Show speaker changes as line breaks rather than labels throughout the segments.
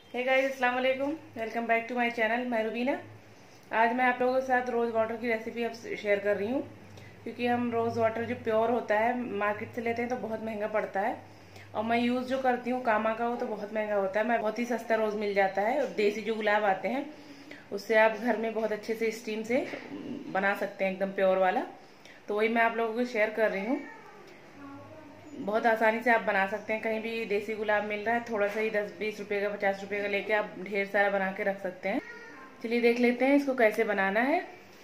हे guys, अस्सलाम वालेकुम। Welcome back to my channel. मैं रुबीना। आज मैं आप लोगों के साथ रोज़ वाटर की रेसिपी अब शेयर कर रही हूँ, क्योंकि हम रोज़ वाटर जो प्योर होता है मार्केट से लेते हैं तो बहुत महंगा पड़ता है, और मैं यूज़ जो करती हूँ कामा का वो तो बहुत महंगा होता है। मैं बहुत ही सस्ता रोज़ मिल जाता है। और देसी जो गुलाब आते हैं उससे आप घर में बहुत अच्छे से स्टीम से बना सकते हैं, एकदम प्योर वाला। तो वही मैं आप लोगों को शेयर कर रही हूँ। बहुत आसानी से आप बना सकते हैं। कहीं भी देसी गुलाब मिल रहा है, थोड़ा सा ही 10-20 रुपए का 50 रुपए का लेके आप ढेर सारा बना के रख सकते हैं। चलिए देख लेते हैं इसको कैसे बनाना है।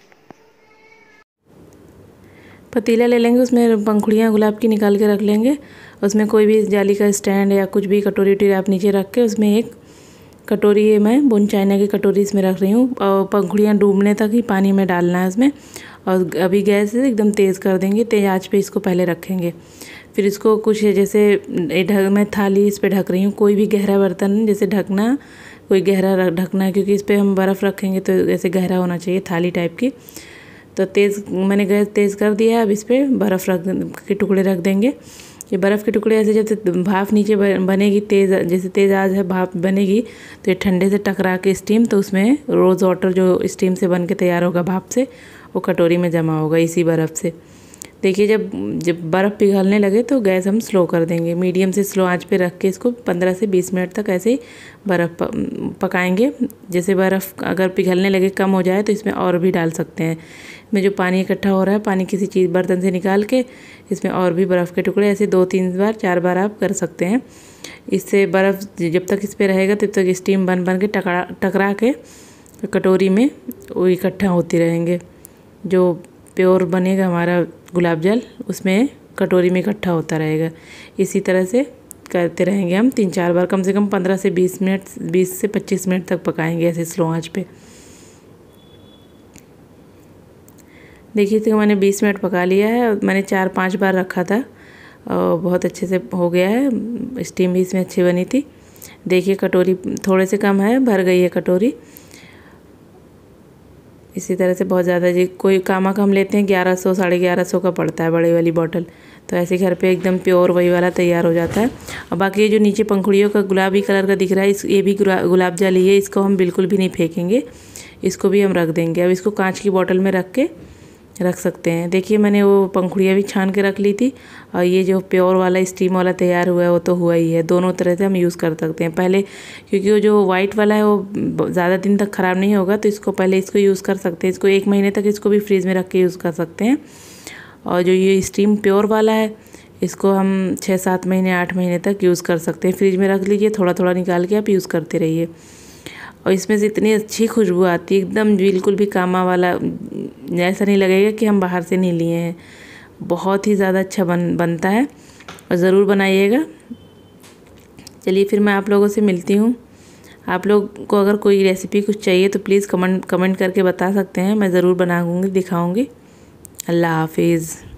पतीला ले लेंगे, उसमें पंखुड़ियाँ गुलाब की निकाल के रख लेंगे। उसमें कोई भी जाली का स्टैंड या कुछ भी कटोरी वटोरी आप नीचे रख के उसमें एक कटोरी है, मैं बुन चाइना की कटोरी इसमें रख रही हूँ। और पंखुड़ियाँ डूबने तक ही पानी में डालना है उसमें। और अभी गैस एकदम तेज़ कर देंगे, तेज आंच पे इसको पहले रखेंगे। फिर इसको कुछ जैसे मैं थाली इस पे ढक रही हूँ। कोई भी गहरा बर्तन जैसे ढकना, कोई गहरा ढकना है, क्योंकि इस पर हम बर्फ़ रखेंगे तो ऐसे गहरा होना चाहिए, थाली टाइप की। तो मैंने गैस तेज़ कर दिया है। अब इस पर बर्फ़ के टुकड़े रख देंगे। ये बर्फ़ के टुकड़े ऐसे जैसे भाप नीचे बनेगी, तेज़ जैसे तेज़ आज है भाप बनेगी, तो ये ठंडे से टकरा के स्टीम, तो उसमें रोज़ वाटर जो स्टीम से बन के तैयार होगा भाप से, वो कटोरी में जमा होगा इसी बर्फ़ से। देखिए जब बर्फ़ पिघलने लगे तो गैस हम स्लो कर देंगे। मीडियम से स्लो आंच पे रख के इसको 15 से 20 मिनट तक ऐसे ही बर्फ़ पकाएंगे। जैसे बर्फ़ अगर पिघलने लगे, कम हो जाए, तो इसमें और भी डाल सकते हैं। में जो पानी इकट्ठा हो रहा है, पानी किसी चीज़ बर्तन से निकाल के इसमें और भी बर्फ़ के टुकड़े ऐसे 2-3 बार 4 बार आप कर सकते हैं। इससे बर्फ़ जब तक इस पर रहेगा तब तक स्टीम बन के टकरा के कटोरी में वो इकट्ठा होती रहेंगे। जो प्योर बनेगा हमारा गुलाब जल, उसमें कटोरी में इकट्ठा होता रहेगा। इसी तरह से करते रहेंगे हम 3-4 बार, कम से कम 15 से 20 मिनट, 20 से 25 मिनट तक पकाएंगे ऐसे स्लो आंच पे। देखिए तो मैंने 20 मिनट पका लिया है। मैंने 4-5 बार रखा था और बहुत अच्छे से हो गया है। स्टीम भी इसमें अच्छी बनी थी। देखिए कटोरी थोड़े से कम है, भर गई है कटोरी। इसी तरह से बहुत ज़्यादा जी कोई कामा का हम लेते हैं 1100 1150 का पड़ता है बड़ी वाली बॉटल। तो ऐसे घर पे एकदम प्योर वही वाला तैयार हो जाता है। और बाकी ये जो नीचे पंखुड़ियों का गुलाबी कलर का दिख रहा है, ये भी गुलाब जल ही है। इसको हम बिल्कुल भी नहीं फेंकेंगे, इसको भी हम रख देंगे। अब इसको कांच की बॉटल में रख के रख सकते हैं। देखिए मैंने वो पंखुड़ियाँ भी छान के रख ली थी, और ये जो प्योर वाला स्टीम वाला तैयार हुआ है वो तो हुआ ही है। दोनों तरह से हम यूज़ कर सकते हैं पहले, क्योंकि वो जो वाइट वाला है वो ज़्यादा दिन तक ख़राब नहीं होगा, तो इसको पहले इसको यूज़ कर सकते हैं। इसको 1 महीने तक इसको भी फ्रीज़ में रख के यूज़ कर सकते हैं। और जो ये स्टीम प्योर वाला है, इसको हम 6-7 महीने 8 महीने तक यूज़ कर सकते हैं। फ्रिज में रख लीजिए, थोड़ा थोड़ा निकाल के आप यूज़ करते रहिए। और इसमें से इतनी अच्छी खुशबू आती है, एकदम बिल्कुल भी कामा वाला, ऐसा नहीं लगेगा कि हम बाहर से नहीं लिए हैं। बहुत ही ज़्यादा अच्छा बनता है, और ज़रूर बनाइएगा। चलिए फिर मैं आप लोगों से मिलती हूँ। आप लोग को अगर कोई रेसिपी कुछ चाहिए तो प्लीज़ कमेंट करके बता सकते हैं। मैं ज़रूर बनाऊँगी, दिखाऊँगी। अल्लाह हाफिज़।